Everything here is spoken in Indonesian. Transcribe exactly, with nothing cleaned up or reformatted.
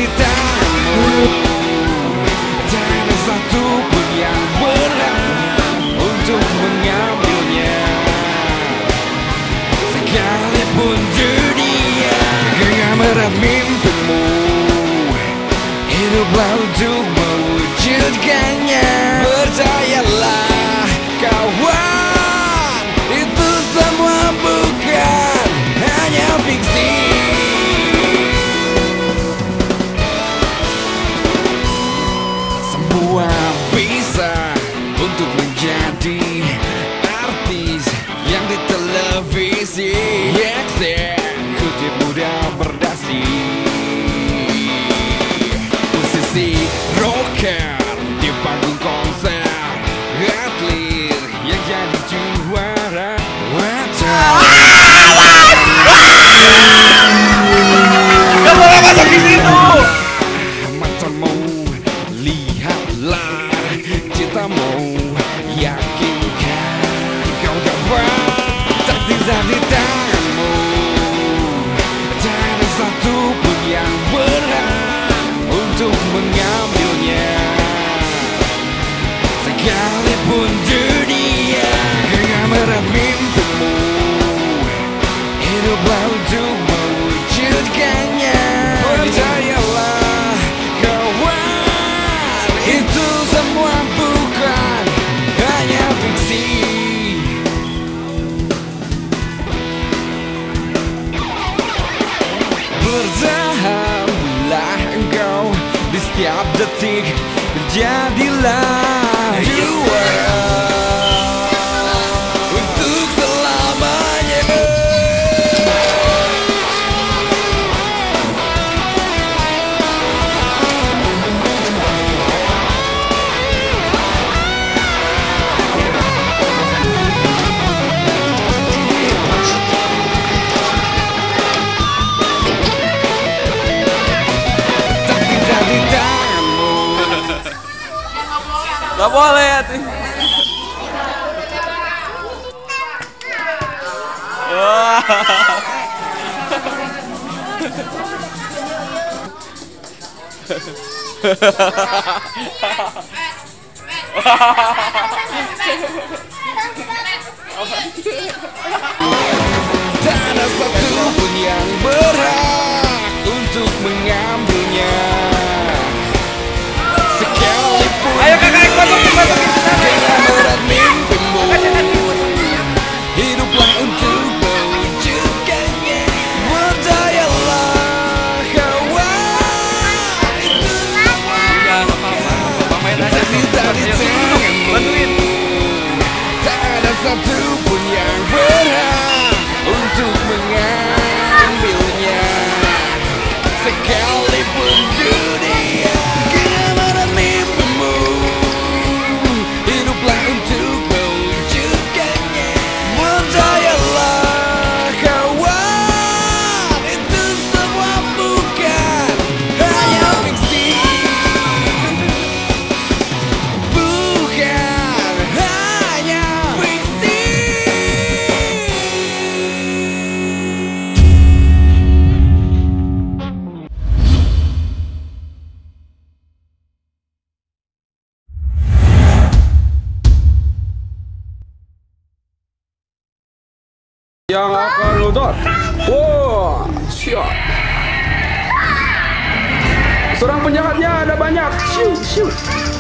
di tanganmu. Tak ada satu pun yang berhak untuk mengambilnya. Sekalipun dunia gengam erat mimpimu, hiduplah untuk mewujudkannya. Percayalah kawan, itu semua bukan hanya fiksi. Semua bisa untuk menjadi artis yang di televisi. Eksekutif muda berdasi, musisi rocker di panggung konser, atlet yang jadi juara. Gak boleh masuk di situ. Matamu, lihatlah citamu, yakinkan kau dapat takdir di tanganmu. Tak ada satu pun yang berhak untuk mengambilnya. Sekalipun dunia gengam erat mimpimu, hiduplah untuk mewujudkannya. Percayalah kawan, itu semua bukan hanya fiksi. Bertahanlah engkau di setiap detik, jadilah juara untuk selamanya. Gak boleh ya tuh. Wah. Tak ada satu pun yang berhak untuk mengambilnya. Sekalipun ayo kakak masukin masukin gengam erat mimpimu, hiduplah untuk mewujudkannya. Percayalah kawan, itu semua main aja sih tadi bantuin. tak ada satu pun yang berhak untuk mengambilnya. Sekalipun dunia gengam erat mimpimu, hiduplah untuk mewujudkannya. Percayalah kawan, itu semua bukan hanya fiksi. Bukan hanya fiksi. Yang akan ludot. Wow, siap. Seorang penjahatnya ada banyak. Shoot, shoot.